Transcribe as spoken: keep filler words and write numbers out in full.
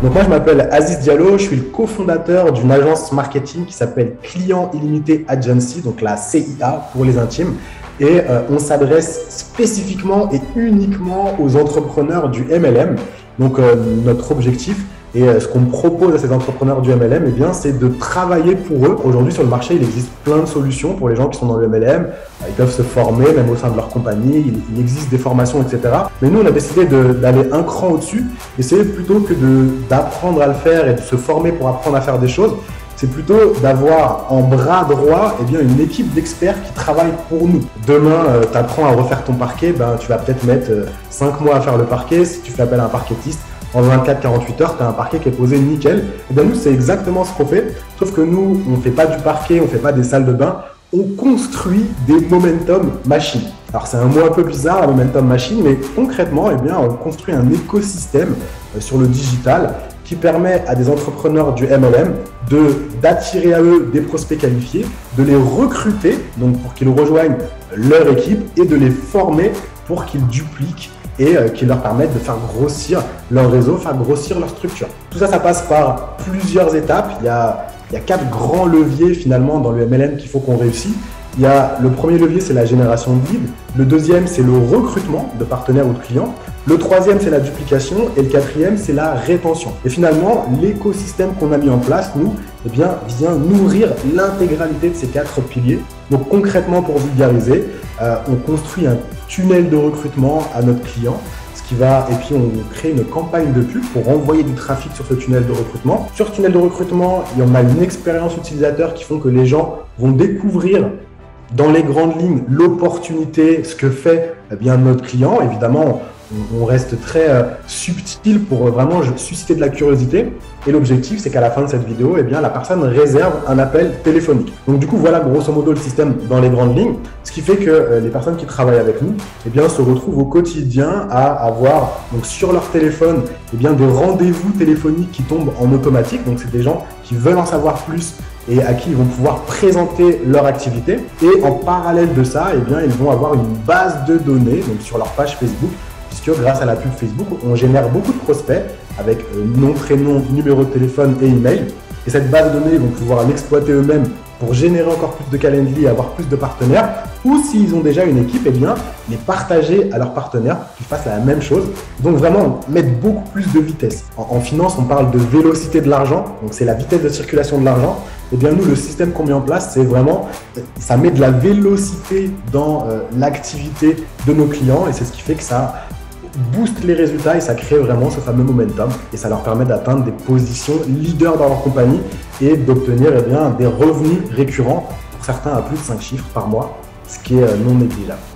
Donc moi, je m'appelle Aziz Diallo, je suis le cofondateur d'une agence marketing qui s'appelle Client Illimité Agency, donc la C I A pour les intimes. Et euh, on s'adresse spécifiquement et uniquement aux entrepreneurs du M L M. Donc euh, notre objectif et euh, ce qu'on propose à ces entrepreneurs du M L M, eh bien, c'est de travailler pour eux. Aujourd'hui sur le marché, il existe plein de solutions pour les gens qui sont dans le M L M. Ils peuvent se former même au sein de leur compagnie, il, il existe des formations, et cetera. Mais nous, on a décidé d'aller un cran au-dessus et c'est plutôt que d'apprendre à le faire et de se former pour apprendre à faire des choses. C'est plutôt d'avoir en bras droit eh bien, une équipe d'experts qui travaillent pour nous. Demain, euh, tu apprends à refaire ton parquet, ben, tu vas peut-être mettre euh, cinq mois à faire le parquet. Si tu fais appel à un parquetiste, en vingt-quatre à quarante-huit heures, tu as un parquet qui est posé nickel. Et bien, nous, c'est exactement ce qu'on fait. Sauf que nous, on ne fait pas du parquet, on ne fait pas des salles de bain. On construit des momentum machines. Alors, c'est un mot un peu bizarre, la momentum machine, mais concrètement, eh bien, on construit un écosystème euh, sur le digital qui permet à des entrepreneurs du M L M de d'attirer à eux des prospects qualifiés, de les recruter donc pour qu'ils rejoignent leur équipe et de les former pour qu'ils dupliquent et euh, qui leur permettent de faire grossir leur réseau, faire grossir leur structure. Tout ça, ça passe par plusieurs étapes. Il y a, il y a quatre grands leviers finalement dans le M L M qu'il faut qu'on réussisse. Il y a le premier levier, c'est la génération de leads. Le deuxième, c'est le recrutement de partenaires ou de clients. Le troisième, c'est la duplication. Et le quatrième, c'est la rétention. Et finalement, l'écosystème qu'on a mis en place, nous, eh bien, vient nourrir l'intégralité de ces quatre piliers. Donc concrètement, pour vulgariser, euh, on construit un tunnel de recrutement à notre client. Qui va, et puis on crée une campagne de pub pour envoyer du trafic sur ce tunnel de recrutement. Sur ce tunnel de recrutement, on a une expérience utilisateur qui font que les gens vont découvrir dans les grandes lignes l'opportunité, ce que fait eh bien, notre client. Évidemment, on, on reste très euh, subtil pour euh, vraiment susciter de la curiosité. Et l'objectif, c'est qu'à la fin de cette vidéo, eh bien, la personne réserve un appel téléphonique. Donc du coup, voilà grosso modo le système dans les grandes lignes. Ce qui fait que euh, les personnes qui travaillent avec nous eh bien, se retrouvent au quotidien à avoir donc, sur leur téléphone eh bien, des rendez-vous téléphoniques qui tombent en automatique. Donc c'est des gens qui veulent en savoir plus et à qui ils vont pouvoir présenter leur activité. Et en parallèle de ça, eh bien, ils vont avoir une base de données donc, sur leur page Facebook, puisque grâce à la pub Facebook, on génère beaucoup de prospects avec euh, nom, prénom, numéro de téléphone et email. Et cette base de données, ils vont pouvoir l'exploiter eux-mêmes pour générer encore plus de Calendly et avoir plus de partenaires. Ou s'ils ont déjà une équipe, eh bien, les partager à leurs partenaires qui fassent la même chose. Donc vraiment, mettre beaucoup plus de vitesse. En, en finance, on parle de vélocité de l'argent. Donc c'est la vitesse de circulation de l'argent. Eh bien nous, le système qu'on met en place, c'est vraiment, ça met de la vélocité dans euh, l'activité de nos clients. Et c'est ce qui fait que ça booste les résultats et ça crée vraiment ce fameux momentum et ça leur permet d'atteindre des positions leaders dans leur compagnie et d'obtenir eh bien, des revenus récurrents, pour certains à plus de cinq chiffres par mois, ce qui est non négligeable.